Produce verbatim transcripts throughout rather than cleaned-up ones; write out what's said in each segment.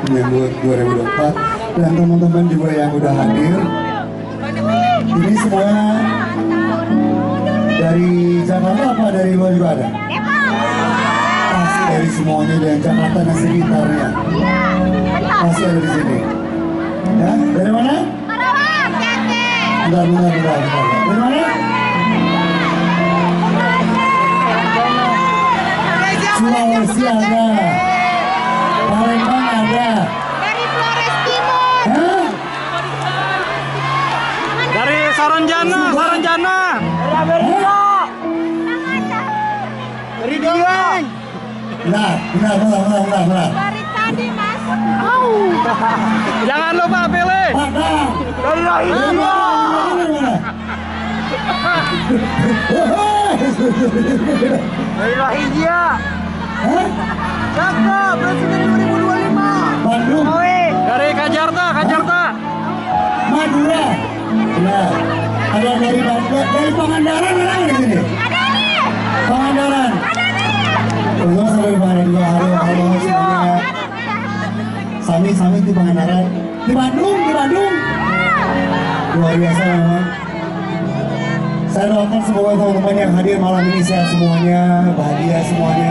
menyambut dua ribu dua puluh empat dan teman-teman juga yang udah hadir. Ini semua dari Jakarta apa dari luar juga ada? Pasti dari semuanya dan Jakarta dan sekitarnya. Pasti ada di sini. Ya, dari mana? Bentar, bentar, bentar, bentar. Dari mana? Sulawesi ada, Palembang ada. Dari Flores Timur. Hah? Dari Saranjana, Saranjana. Dari Amerika. Dari Dieng. Benar, benar, benar, benar, benar, benar. Dari tadi mas. Jangan lupa pilih. Padang. Dari Rohingya. Dari Rohingya. Hah? Cakep, Presiden dua ribu dua puluh lima. Bandung. Dari Kajarta, Kajarta. Madura. Benar. Ada dari Bandung, dari Pangandaran ada nggak di sini? Ada nih. Pangandaran. Ada nih. Terus sampai di Pangandaran juga. Halo, halo semuanya. Sami, Sami di Pangandaran. Di Bandung, di Bandung. Luar biasa memang. Saya doakan semoga teman-teman yang hadir malam ini sehat semuanya, bahagia semuanya.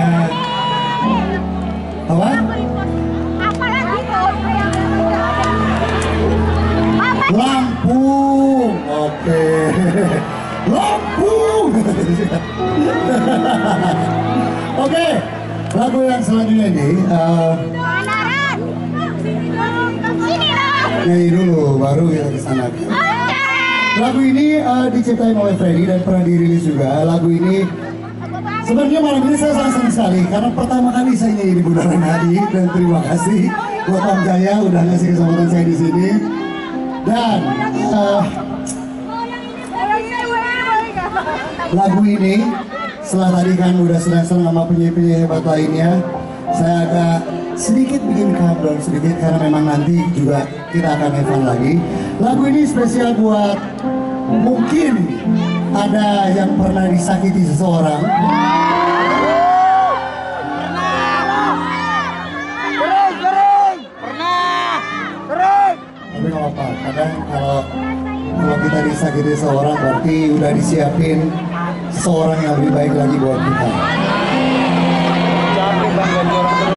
Apa? Apalagi tuh? Lampung. Oke. Lampung. Oke. Lagu yang selanjutnya ini uh, Pangandaran. Sini dong. nyanyi dulu, baru kita ke sana. Lagu ini uh, diciptain oleh Freddy dan pernah dirilis juga. Lagu ini sebenarnya malam ini saya sangat senang sekali karena pertama kali saya nyanyi di Bundaran H I dan terima kasih buat Om Jaya udah ngasih kesempatan saya di sini. Dan uh, lagu ini setelah tadi kan udah senang-senang sama penyanyi-penyanyi hebat lainnya, saya agak sedikit bikin countdown sedikit karena memang nanti juga kita akan have fun lagi. Lagu ini spesial buat mungkin ada yang pernah disakiti seseorang. Kering, kering. Pernah. Kering. Tapi nggak apa-apa, kadang kalau kalau kita disakiti seseorang berarti udah disiapin seseorang yang lebih baik lagi buat kita.